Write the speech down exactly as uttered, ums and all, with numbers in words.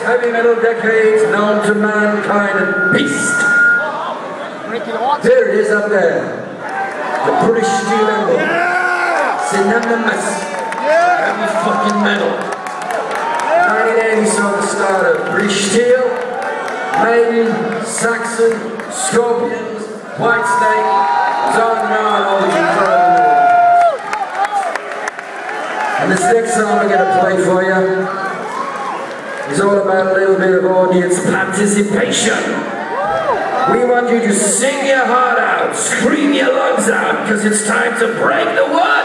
heavy metal decades known to mankind and beast. There it is up there. The British Steel Emblem. Synonymous. Heavy fucking metal. nineteen eighty saw the start of British Steel, Maiden, Saxon, Scorpions, Whitesnake, on and on, all the incredible. And this next song I'm going to play for you is all about a little bit of audience participation. We want you to sing your heart out, scream your lungs out, because it's time to break the world!